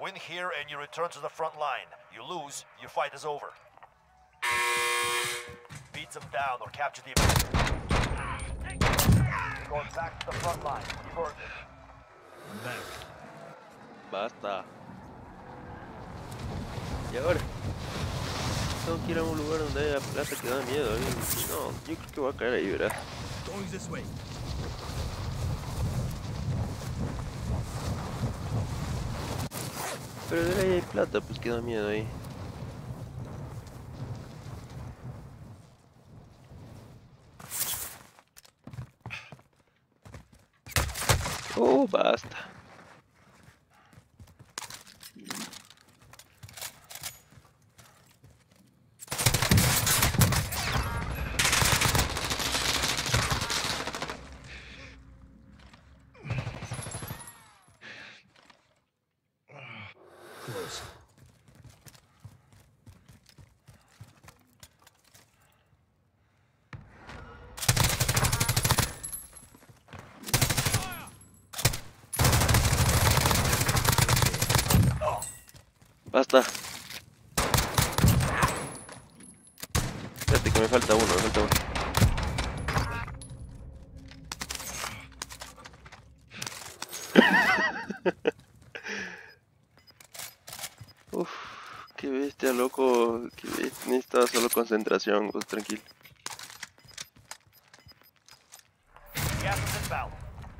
win here and you return to the front line. You lose, your fight is over. Beat them down or capture the objective. Going back to the front line. You've earned it. I'm back. Basta. ¿Y ahora? Tengo que ir a un lugar donde haya plata que da miedo. No, yo creo que voy a caer ahí, ¿verdad? Going this way. Pero de ahí hay plata, pues que da miedo ahí. Oh, basta. Close. Basta. Espérate que me falta uno, me falta uno. Uf, qué bestia, loco. Qué bestia. Necesitaba solo concentración, pues tranquilo. Gas is inbound.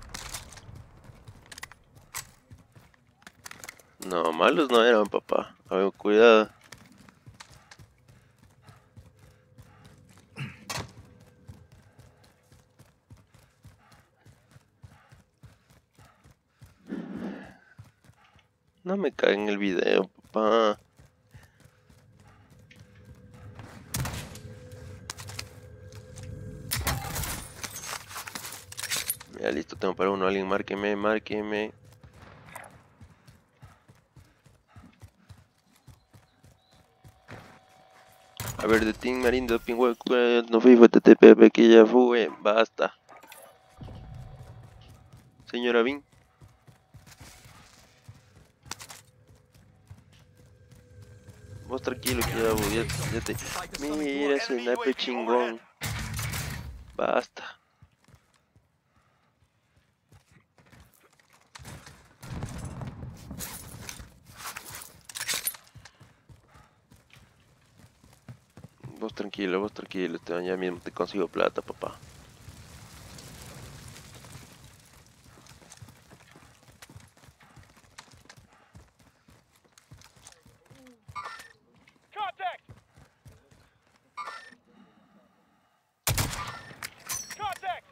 No, malos no eran, papá. A ver, cuidado. No me caguen el video, papá. Ya listo, tengo para uno. Alguien, márqueme, márqueme. A ver, de Team Marindo, Pingüe, no fui, fue TTP, que ya fue, basta. Señora Vin. Vos tranquilo que ya te... Mira ese sniper chingón. Basta. Vos tranquilo, ya mismo te consigo plata, papá. Contact! Contact!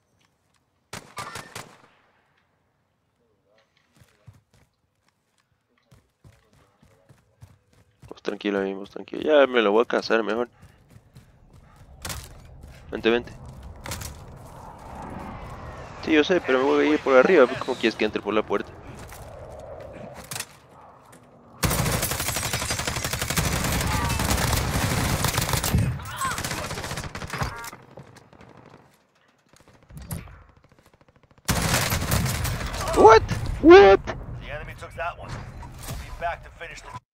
Vos tranquilo. Ya me lo voy a cazar mejor. Vente, vente. Sí, yo sé, pero me voy a ir por arriba. ¿Cómo quieres que entre por la puerta? What? The enemy took that one. We'll be back to finish the